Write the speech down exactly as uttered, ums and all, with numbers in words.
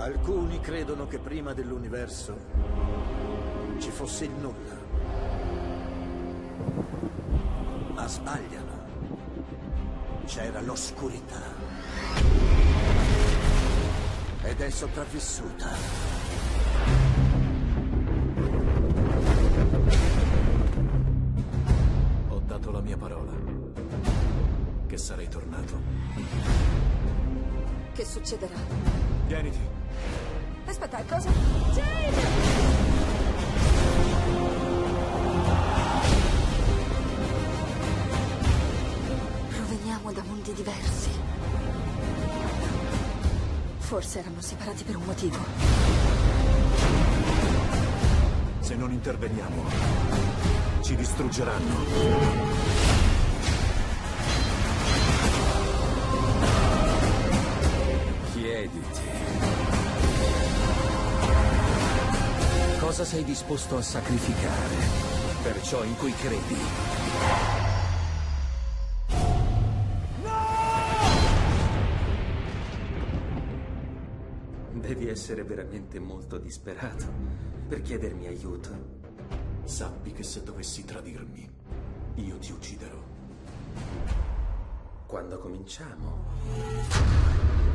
Alcuni credono che prima dell'universo ci fosse il nulla. Ma sbagliano. C'era l'oscurità. Ed è sopravvissuta. Ho dato la mia parola. Che sarei tornato. Che succederà? Tieniti. Aspetta, cosa? Jade! Proveniamo da mondi diversi. Forse erano separati per un motivo. Se non interveniamo, ci distruggeranno. Chiediti. Cosa sei disposto a sacrificare per ciò in cui credi? Devi essere veramente molto disperato per chiedermi aiuto. Sappi che se dovessi tradirmi, io ti ucciderò. Quando cominciamo?